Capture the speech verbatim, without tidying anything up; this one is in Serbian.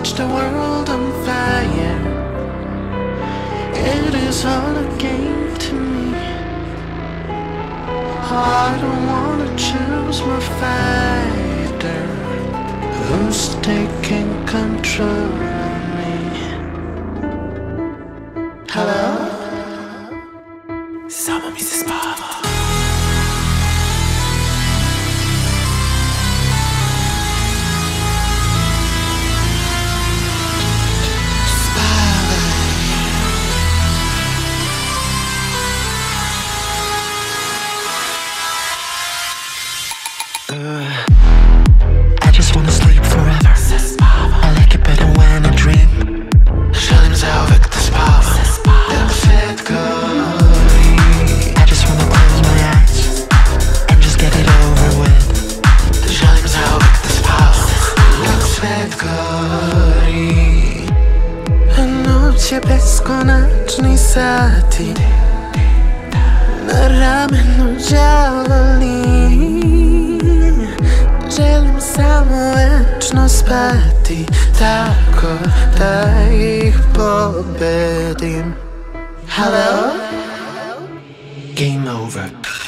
watch the world on fire. It is all a game to me. I don't wanna choose my fighter. Who's taking control of me? Hello? Samo mi se spava. Želim zauvek da spavam, dok svet gori. I just wanna close my eyes and just get it over with. Želim zauvek da spavam, dok svet gori. Noć je beskonačni sati, na ramenu đavoli. Želim samo večno spati, tako da ih pobedim. Hello? Game over.